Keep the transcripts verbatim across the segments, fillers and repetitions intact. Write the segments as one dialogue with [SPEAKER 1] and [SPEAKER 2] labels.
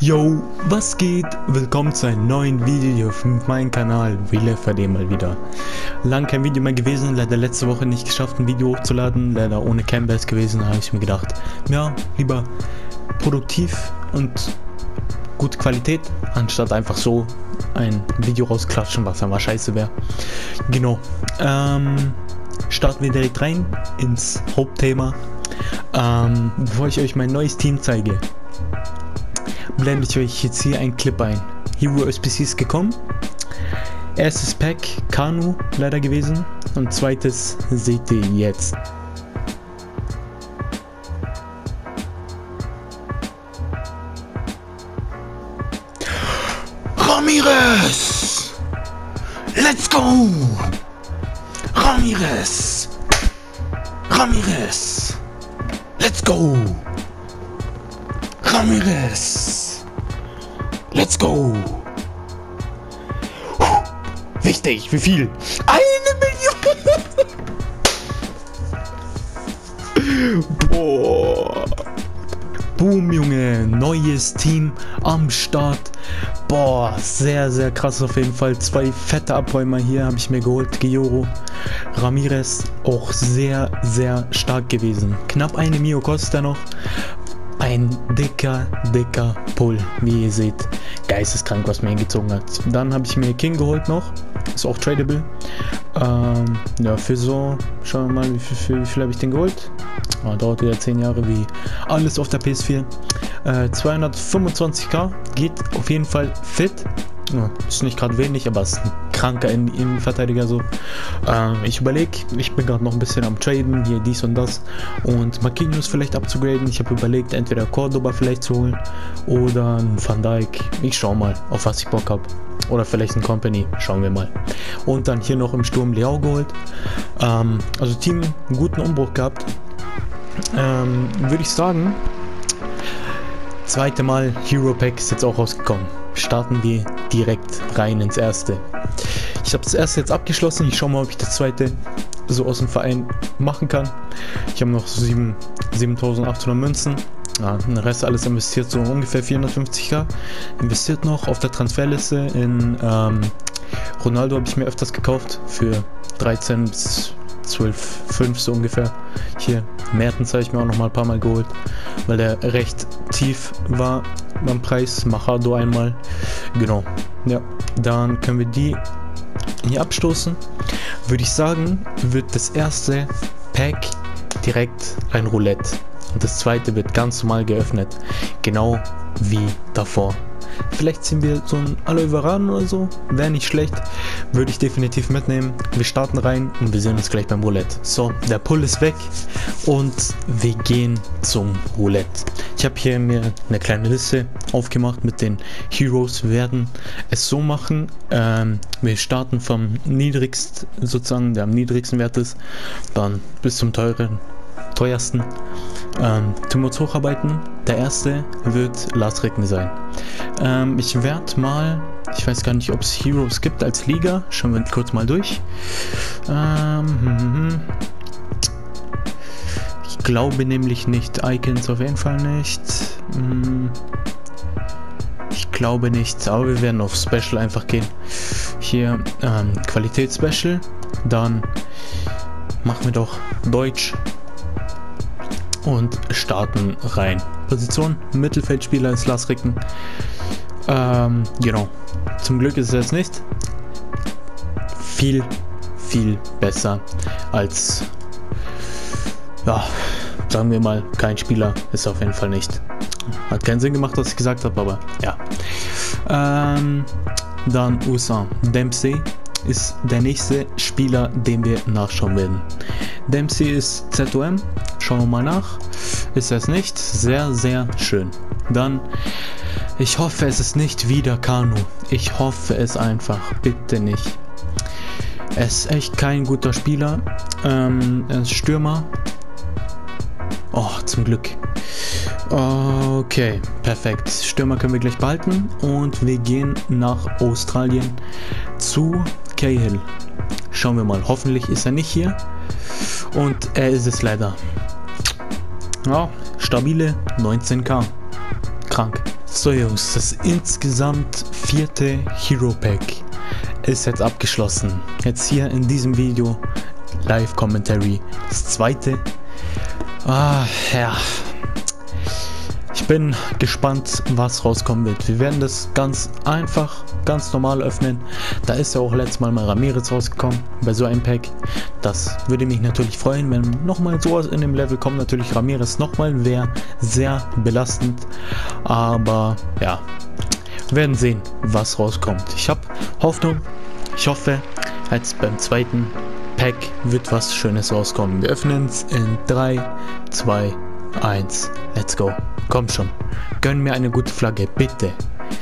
[SPEAKER 1] Yo, was geht? Willkommen zu einem neuen Video auf meinem Kanal WeLeft mal wieder. Lang kein Video mehr gewesen, leider letzte Woche nicht geschafft ein Video hochzuladen, leider ohne Campbells gewesen, habe ich mir gedacht, ja, lieber produktiv und gute Qualität, anstatt einfach so ein Video rausklatschen, was einmal scheiße wäre. Genau, ähm, starten wir direkt rein ins Hauptthema. Ähm, bevor ich euch mein neues Team zeige, blende ich euch jetzt hier einen Clip ein. Hero S P C ist gekommen. Erstes Pack Kanu leider gewesen und zweites seht ihr jetzt. Ramirez! Let's go! Ramirez! Ramirez! Let's go! Ramirez! Let's go! Puh, wichtig, wie viel? Eine Million! Boah! Boom, Junge! Neues Team am Start. Boah, sehr, sehr krass auf jeden Fall. Zwei fette Abräumer hier habe ich mir geholt. Gioro, Ramirez, auch sehr, sehr stark gewesen. Knapp eine Mio kostet er noch. Ein dicker, dicker Pull, wie ihr seht. Geisteskrank, was mir hingezogen hat. Dann habe ich mir King geholt noch. Ist auch tradable. Ähm, ja, für so, schauen wir mal, wie viel, für, wie viel habe ich den geholt. Ah, dauert wieder zehn Jahre wie alles auf der P S vier. Äh, zweihundertfünfundzwanzig k, geht auf jeden Fall fit. Ja, ist nicht gerade wenig, aber ist ein kranker Innenverteidiger so. Ähm, ich überlege, ich bin gerade noch ein bisschen am Traden, hier dies und das. Und Marquinhos vielleicht abzugraden. Ich habe überlegt, entweder Cordoba vielleicht zu holen oder ein Van Dijk. Ich schau mal, auf was ich Bock habe. Oder vielleicht ein Company, schauen wir mal. Und dann hier noch im Sturm Leao geholt. Ähm, also Team, einen guten Umbruch gehabt. Ähm, würde ich sagen, zweite Mal Hero Pack ist jetzt auch rausgekommen. Starten wir direkt rein ins erste. Ich habe das erste jetzt abgeschlossen. Ich schaue mal, ob ich das zweite so aus dem Verein machen kann. Ich habe noch so siebentausendachthundert Münzen. Ja, den Rest alles investiert, so ungefähr vierhundertfünfzig k. Investiert noch auf der Transferliste in ähm, Ronaldo habe ich mir öfters gekauft für dreizehn bis zwölf, fünf so ungefähr. Hier Mertens habe ich mir auch noch mal ein paar Mal geholt, weil der recht tief war beim Preis. Machado einmal. Genau. Ja, dann können wir die hier abstoßen. Würde ich sagen, wird das erste Pack direkt ein Roulette. Und das zweite wird ganz normal geöffnet. Genau wie davor. Vielleicht ziehen wir so ein Aloe Varane oder so. Wäre nicht schlecht. Würde ich definitiv mitnehmen. Wir starten rein und wir sehen uns gleich beim Roulette. So, der Pull ist weg. Und wir gehen zum Roulette. Ich habe hier mir eine kleine Liste aufgemacht mit den Heroes. Wir werden es so machen. Ähm, wir starten vom niedrigsten, sozusagen, der am niedrigsten Wert ist. Dann bis zum teuren, teuersten. Ähm, tun wir uns hocharbeiten. Der erste wird Lars Ricken sein. Ähm, ich werde mal, ich weiß gar nicht, ob es Heroes gibt als Liga. Schauen wir kurz mal durch. Ähm, hm, hm. Ich glaube nämlich nicht. Icons auf jeden Fall nicht. Hm. Ich glaube nicht, aber wir werden auf Special einfach gehen. Hier ähm, Qualität Special. Dann machen wir doch Deutsch. Und starten rein. Position Mittelfeldspieler ist Lars Ricken. Ähm, genau. Zum Glück ist es nicht viel, viel besser als, ja, sagen wir mal, kein Spieler ist auf jeden Fall nicht. Hat keinen Sinn gemacht, was ich gesagt habe, aber ja. Ähm, dann U S A. Dempsey ist der nächste Spieler, den wir nachschauen werden. Dempsey ist Z O M. Schauen wir mal nach. Ist es nicht? Sehr, sehr schön. Dann, ich hoffe, es ist nicht wieder Kanu. Ich hoffe es einfach. Bitte nicht. Er ist echt kein guter Spieler. Ähm, er ist Stürmer. Oh, zum Glück. Okay, perfekt. Stürmer können wir gleich behalten. Und wir gehen nach Australien zu Cahill. Schauen wir mal. Hoffentlich ist er nicht hier. Und er ist es leider. Ja, stabile neunzehn K. Krank. So Jungs, das insgesamt vierte Hero Pack ist jetzt abgeschlossen. Jetzt hier in diesem Video Live Commentary, das zweite. Ah, ja. Ich bin gespannt, was rauskommen wird. Wir werden das ganz einfach, ganz normal öffnen. Da ist ja auch letztes Mal mal Ramirez rausgekommen bei so einem Pack. Das würde mich natürlich freuen, wenn nochmal sowas in dem Level kommt. Natürlich Ramirez nochmal, wäre sehr belastend. Aber ja, wir werden sehen, was rauskommt. Ich habe Hoffnung. Ich hoffe, jetzt beim zweiten Pack wird was Schönes rauskommen. Wir öffnen es in drei, zwei, eins. Let's go. Komm schon. Gönn mir eine gute Flagge, bitte.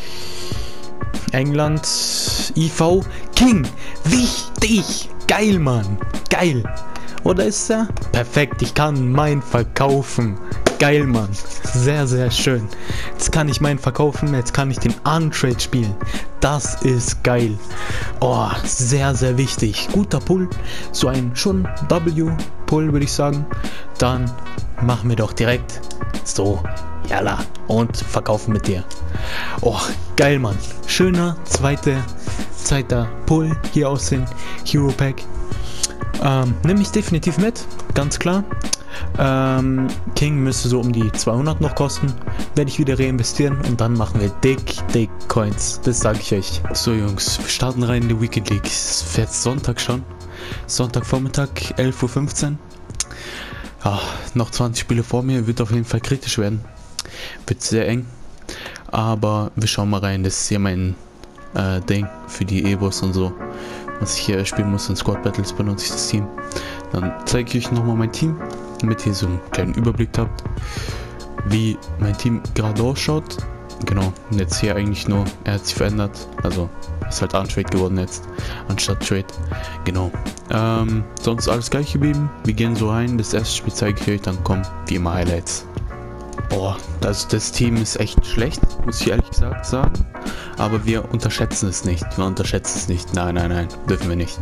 [SPEAKER 1] England, I V, King. Wichtig. Geil, Mann. Geil. Oder ist er? Perfekt. Ich kann meinen verkaufen. Geil, Mann. Sehr, sehr schön. Jetzt kann ich meinen verkaufen. Jetzt kann ich den Untrade spielen. Das ist geil. Oh, sehr, sehr wichtig. Guter Pull. So ein schon W-Pull, würde ich sagen. Dann machen wir doch direkt so. Jalla. Und verkaufen mit dir. Oh, geil, Mann. Schöner zweiter, zweiter Pull hier aus dem Hero Pack. Ähm, nehme ich definitiv mit. Ganz klar. Ähm, King müsste so um die zweihundert noch kosten. Werde ich wieder reinvestieren und dann machen wir dick, dick Coins. Das sage ich euch. So Jungs, wir starten rein in die Weekend League. Es ist jetzt Sonntag schon. Sonntagvormittag, elf Uhr fünfzehn. Ja, noch zwanzig Spiele vor mir. Wird auf jeden Fall kritisch werden. Wird sehr eng. Aber wir schauen mal rein. Das ist hier mein äh, Ding für die Evos und so. Was ich hier spielen muss in Squad Battles, benutze ich das Team. Dann zeige ich euch nochmal mein Team, damit ihr so einen kleinen Überblick habt, wie mein Team gerade ausschaut. Genau, und jetzt hier eigentlich nur, er hat sich verändert, also ist halt Untrade geworden jetzt, anstatt Trade. Genau, ähm, sonst alles gleich geblieben. Wir gehen so rein, das erste Spiel zeige ich euch, dann kommen wie immer Highlights. Boah, also das Team ist echt schlecht, muss ich ehrlich gesagt sagen. Aber wir unterschätzen es nicht. Wir unterschätzen es nicht. Nein, nein, nein, dürfen wir nicht.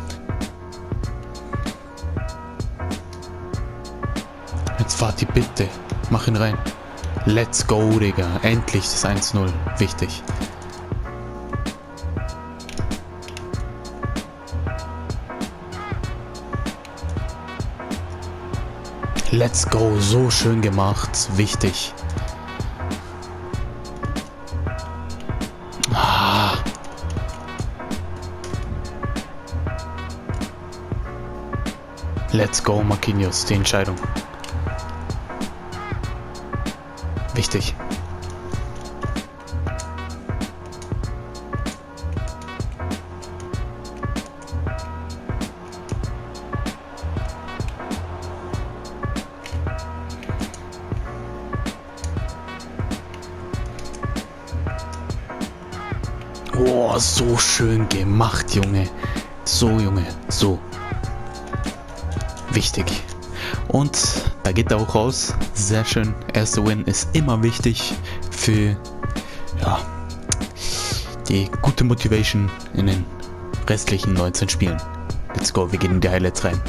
[SPEAKER 1] Jetzt Fatih, bitte. Mach ihn rein. Let's go, Digga. Endlich das eins null. Wichtig. Let's go. So schön gemacht. Wichtig. Ah. Let's go, Marquinhos. Die Entscheidung. Wichtig. Oh, so schön gemacht, Junge. So, Junge. So. Wichtig. Und da geht er auch raus. Sehr schön. Erster Win ist immer wichtig für ja, die gute Motivation in den restlichen neunzehn Spielen. Let's go. Wir gehen in die Highlights rein.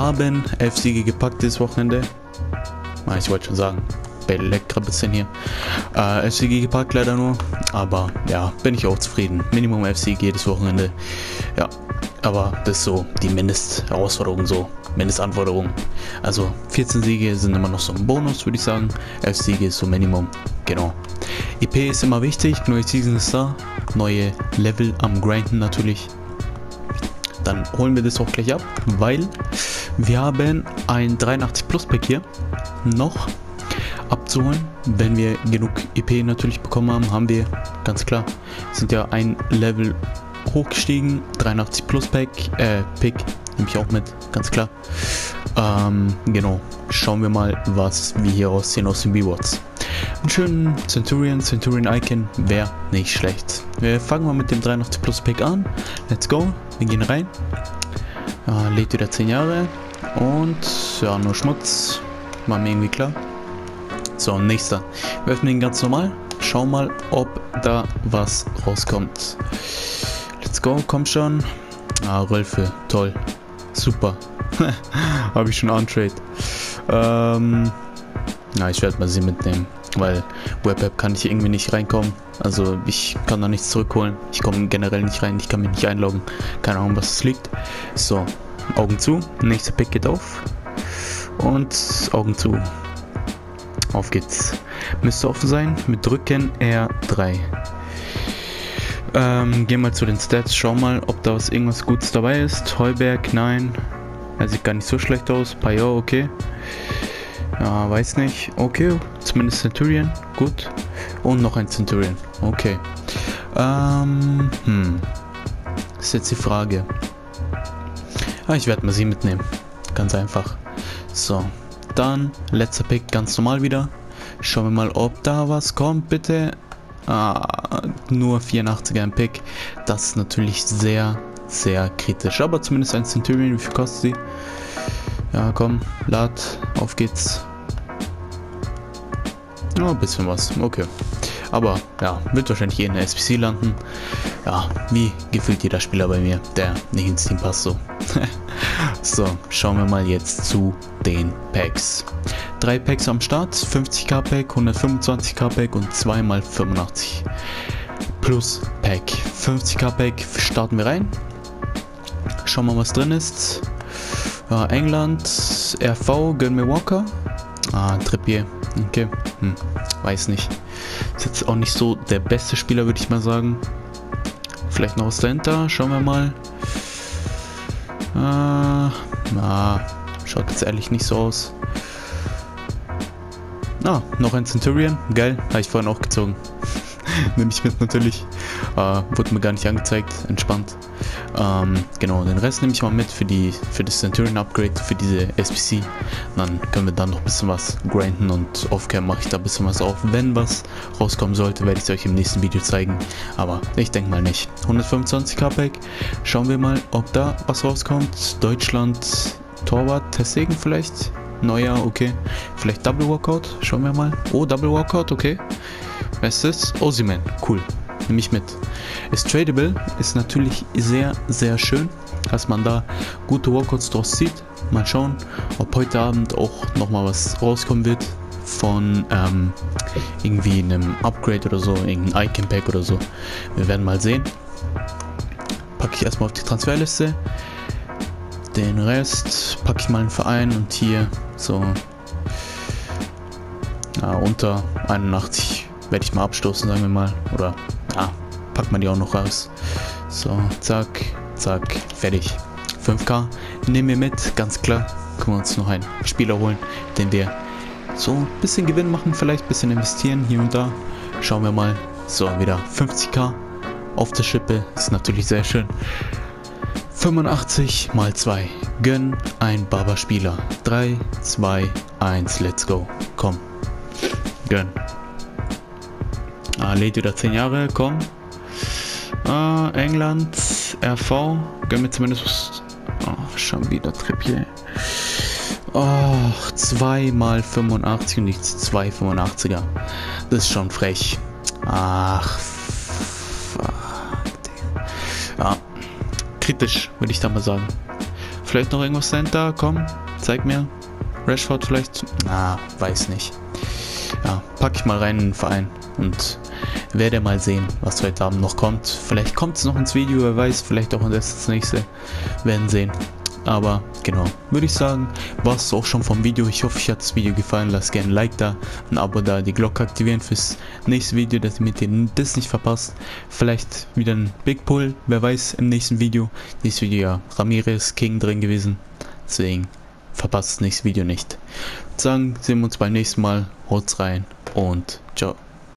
[SPEAKER 1] haben elf Siege gepackt dieses Wochenende. Ah, ich wollte schon sagen, leckt gerade ein bisschen hier. Äh, elf Siege gepackt leider nur, aber ja, bin ich auch zufrieden. Minimum elf Siege jedes Wochenende. Ja, aber das ist so die Mindestherausforderung, so Mindestanforderung. Also vierzehn Siege sind immer noch so ein Bonus, würde ich sagen. elf Siege ist so Minimum, genau. E P ist immer wichtig, neue Season ist da, neue Level am Grinden natürlich. Dann holen wir das auch gleich ab, weil wir haben ein dreiundachtzig Plus Pack hier noch abzuholen. Wenn wir genug E P natürlich bekommen haben, haben wir, ganz klar, sind ja ein Level hochgestiegen. dreiundachtzig Plus Pack, äh, Pick nehme ich auch mit, ganz klar. Ähm, genau, schauen wir mal, was wir hier rausziehen aus den Rewards. Einen schönen Centurion, Centurion Icon wäre nicht schlecht. Wir fangen mal mit dem dreiundachtzig Plus Pack an. Let's go, wir gehen rein. Ja, lädt wieder zehn Jahre und ja, nur Schmutz, war mir irgendwie klar. So, nächster. Wir öffnen den ganz normal. Schau mal, ob da was rauskommt. Let's go, komm schon. Ah, Rölfe, toll. Super. Habe ich schon on-trade. Ähm, na, ich werde mal sie mitnehmen, weil Web-App kann ich irgendwie nicht reinkommen. Also ich kann da nichts zurückholen. Ich komme generell nicht rein, ich kann mich nicht einloggen. Keine Ahnung, was es liegt. So, Augen zu. Nächster Pick geht auf. Und Augen zu. Auf geht's. Müsste offen sein. Mit Drücken R drei. Ähm, gehen wir zu den Stats. Schau mal, ob da was irgendwas Gutes dabei ist. Heuberg, nein. Er sieht gar nicht so schlecht aus. Payot, okay. Ja, weiß nicht. Okay, zumindest Centurion. Gut. Und noch ein Centurion. Okay. Ähm, hm. Das ist jetzt die Frage. Ah, ich werde mal sie mitnehmen. Ganz einfach. So. Dann letzter Pick, ganz normal wieder. Schauen wir mal, ob da was kommt, bitte. Ah, nur vierundachtziger im Pick. Das ist natürlich sehr, sehr kritisch. Aber zumindest ein Centurion, wie viel kostet sie? Ja, komm, lad, auf geht's. Oh, ein bisschen was, okay. Aber ja, wird wahrscheinlich eh in der S P C landen. Ja, wie gefühlt jeder Spieler bei mir, der nicht ins Team passt, so. So, schauen wir mal jetzt zu den Packs. Drei Packs am Start, fünfzig K Pack, hundertfünfundzwanzig K Pack und zwei mal fünfundachtzig Plus Pack. fünfzig K Pack starten wir rein. Schauen wir mal, was drin ist. Ja, England, R V, gönn mir Walker. Ah, Trippier, okay, hm, weiß nicht. Ist jetzt auch nicht so der beste Spieler, würde ich mal sagen. Vielleicht noch was dahinter, schauen wir mal. Ah, na, schaut jetzt ehrlich nicht so aus. Ah, noch ein Centurion, geil, habe ich vorhin auch gezogen. Nehme ich mit natürlich. Äh, wurde mir gar nicht angezeigt, entspannt. Ähm, genau, den Rest nehme ich mal mit für die für das Centurion Upgrade, für diese S P C. Dann können wir dann noch ein bisschen was grinden und off-cam mache ich da ein bisschen was auf. Wenn was rauskommen sollte, werde ich es euch im nächsten Video zeigen. Aber ich denke mal nicht. hundertfünfundzwanzig K Pack. Schauen wir mal, ob da was rauskommt. Deutschland, Torwart, Tessegen vielleicht. Neuer, okay. Vielleicht Double Walkout. Schauen wir mal. Oh, Double Walkout, okay. Was ist das? Osimhen, cool. Nehme ich mit. Ist tradable, ist natürlich sehr, sehr schön, dass man da gute Walkouts draus zieht. Mal schauen, ob heute Abend auch nochmal was rauskommen wird von ähm, irgendwie einem Upgrade oder so, irgendein Icon Pack oder so. Wir werden mal sehen. Packe ich erstmal auf die Transferliste. Den Rest packe ich mal in den Verein und hier so ja, unter einundachtzig werde ich mal abstoßen, sagen wir mal. Oder ja, packt man die auch noch raus. So, zack, zack, fertig. fünf K nehmen wir mit, ganz klar. Können wir uns noch einen Spieler holen, den wir so ein bisschen Gewinn machen, vielleicht ein bisschen investieren hier und da. Schauen wir mal. So, wieder fünfzig K auf der Schippe, ist natürlich sehr schön. fünfundachtzig mal zwei. Gönn ein Barber-Spieler. drei, zwei, eins, let's go. Komm. Gönn. Ah, lädt wieder zehn Jahre, komm. Ah, England, R V. Gönn mir zumindest was. Oh, schon wieder Trippier. Oh, zwei mal fünfundachtzig und nicht zwei fünfundachtziger. Das ist schon frech. Ach, fuck. Ja. Kritisch, würde ich da mal sagen. Vielleicht noch irgendwas dahinter? Komm, zeig mir. Rashford vielleicht? Na, weiß nicht. Ja, pack ich mal rein in den Verein und werde mal sehen, was heute Abend noch kommt. Vielleicht kommt es noch ins Video, wer weiß, vielleicht auch das nächste. Werden sehen. Aber genau, würde ich sagen, war es auch schon vom Video. Ich hoffe, euch hat das Video gefallen. Lasst gerne ein Like da, ein Abo da, die Glocke aktivieren fürs nächste Video, dass ihr mit dem das nicht verpasst. Vielleicht wieder ein Big Pull, wer weiß, im nächsten Video. Nächstes Video ja Ramirez King drin gewesen. Deswegen verpasst das nächste Video nicht. Ich würde sagen, sehen wir uns beim nächsten Mal. Haut's rein und ciao.